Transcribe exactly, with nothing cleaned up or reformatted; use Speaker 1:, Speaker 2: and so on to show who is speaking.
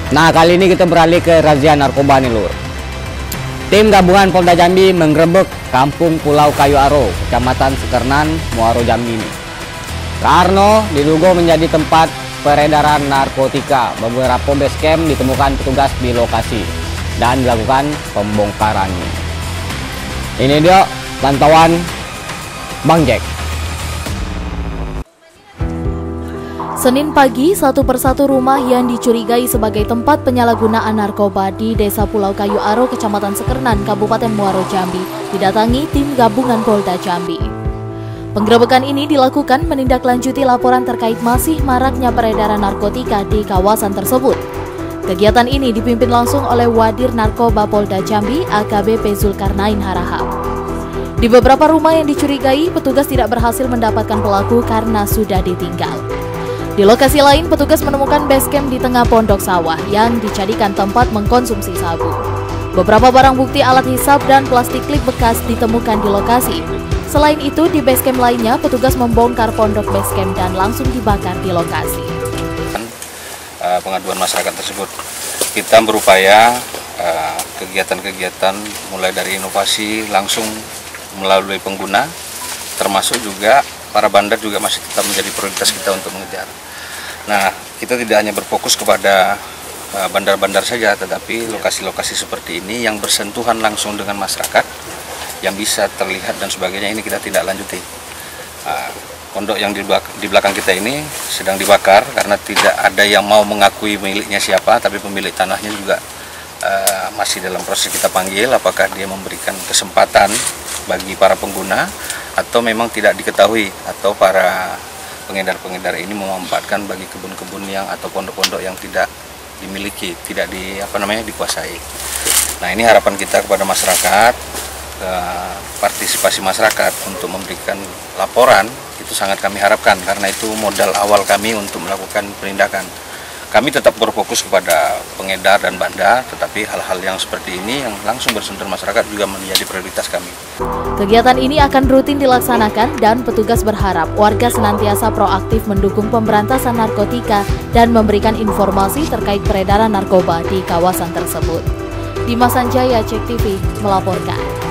Speaker 1: Nah, kali ini kita beralih ke razia narkoba nih, Lur. Tim gabungan Polda Jambi menggerebek Kampung Pulau Kayu Aro, Kecamatan Sekernan, Muaro Jambi ini. Karena diduga menjadi tempat peredaran narkotika. Beberapa base camp ditemukan petugas di lokasi dan dilakukan pembongkaran. Ini dia pantauan Bang Jack.
Speaker 2: Senin pagi, satu persatu rumah yang dicurigai sebagai tempat penyalahgunaan narkoba di Desa Pulau Kayu Aro, Kecamatan Sekernan, Kabupaten Muaro Jambi, didatangi tim gabungan Polda Jambi. Penggerebekan ini dilakukan menindaklanjuti laporan terkait masih maraknya peredaran narkotika di kawasan tersebut. Kegiatan ini dipimpin langsung oleh Wadir Narkoba Polda Jambi, A K B P Zulkarnain Harahap. Di beberapa rumah yang dicurigai, petugas tidak berhasil mendapatkan pelaku karena sudah ditinggal. Di lokasi lain, petugas menemukan base camp di tengah pondok sawah yang dijadikan tempat mengkonsumsi sabu. Beberapa barang bukti alat hisap dan plastik klip bekas ditemukan di lokasi. Selain itu, di base camp lainnya, petugas membongkar pondok base camp dan langsung dibakar di lokasi.
Speaker 3: Pengaduan masyarakat tersebut, kita berupaya kegiatan-kegiatan mulai dari inovasi langsung melalui pengguna, termasuk juga para bandar juga masih tetap menjadi prioritas kita untuk mengejar. Nah, kita tidak hanya berfokus kepada bandar-bandar saja, tetapi lokasi-lokasi seperti ini yang bersentuhan langsung dengan masyarakat, yang bisa terlihat dan sebagainya, ini kita tidak lanjuti. Pondok yang di belakang kita ini sedang dibakar karena tidak ada yang mau mengakui miliknya siapa, tapi pemilik tanahnya juga masih dalam proses kita panggil, apakah dia memberikan kesempatan bagi para pengguna atau memang tidak diketahui, atau para pengedar-pengedar ini memanfaatkan bagi kebun-kebun yang atau pondok-pondok yang tidak dimiliki, tidak di apa namanya dikuasai. Nah, ini harapan kita kepada masyarakat, eh, partisipasi masyarakat untuk memberikan laporan itu sangat kami harapkan, karena itu modal awal kami untuk melakukan penindakan. Kami tetap berfokus kepada pengedar dan bandar, tetapi hal-hal yang seperti ini yang langsung bersentuhan masyarakat juga menjadi prioritas kami.
Speaker 2: Kegiatan ini akan rutin dilaksanakan dan petugas berharap warga senantiasa proaktif mendukung pemberantasan narkotika dan memberikan informasi terkait peredaran narkoba di kawasan tersebut. Dimas Sanjaya, Cek T V, melaporkan.